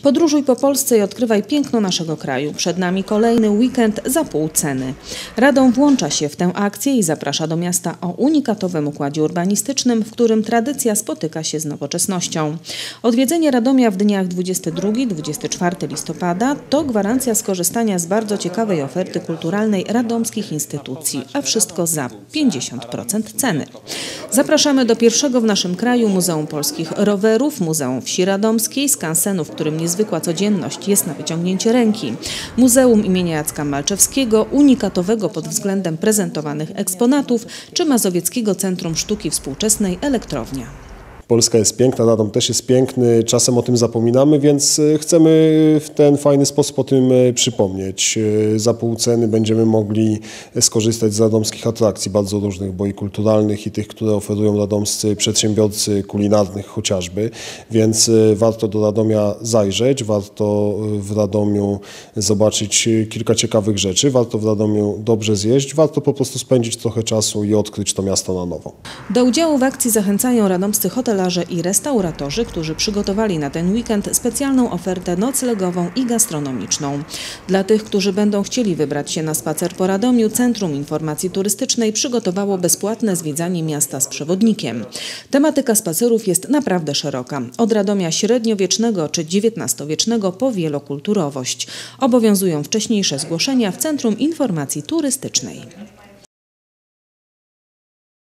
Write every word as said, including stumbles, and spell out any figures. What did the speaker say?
Podróżuj po Polsce i odkrywaj piękno naszego kraju. Przed nami kolejny weekend za pół ceny. Radom włącza się w tę akcję i zaprasza do miasta o unikatowym układzie urbanistycznym, w którym tradycja spotyka się z nowoczesnością. Odwiedzenie Radomia w dniach dwudziestego drugiego do dwudziestego czwartego listopada to gwarancja skorzystania z bardzo ciekawej oferty kulturalnej radomskich instytucji, a wszystko za pięćdziesiąt procent ceny. Zapraszamy do pierwszego w naszym kraju Muzeum Polskich Rowerów, Muzeum Wsi Radomskiej, skansenu, w którym niezwykła codzienność jest na wyciągnięcie ręki, Muzeum imienia Jacka Malczewskiego, unikatowego pod względem prezentowanych eksponatów, czy Mazowieckiego Centrum Sztuki Współczesnej Elektrownia. Polska jest piękna, Radom też jest piękny, czasem o tym zapominamy, więc chcemy w ten fajny sposób o tym przypomnieć. Za pół ceny będziemy mogli skorzystać z radomskich atrakcji, bardzo różnych, bo i kulturalnych, i tych, które oferują radomscy przedsiębiorcy kulinarnych chociażby, więc warto do Radomia zajrzeć, warto w Radomiu zobaczyć kilka ciekawych rzeczy, warto w Radomiu dobrze zjeść, warto po prostu spędzić trochę czasu i odkryć to miasto na nowo. Do udziału w akcji zachęcają radomscy hotelarze i restauratorzy, którzy przygotowali na ten weekend specjalną ofertę noclegową i gastronomiczną. Dla tych, którzy będą chcieli wybrać się na spacer po Radomiu, Centrum Informacji Turystycznej przygotowało bezpłatne zwiedzanie miasta z przewodnikiem. Tematyka spacerów jest naprawdę szeroka. Od Radomia średniowiecznego czy dziewiętnastowiecznego po wielokulturowość. Obowiązują wcześniejsze zgłoszenia w Centrum Informacji Turystycznej.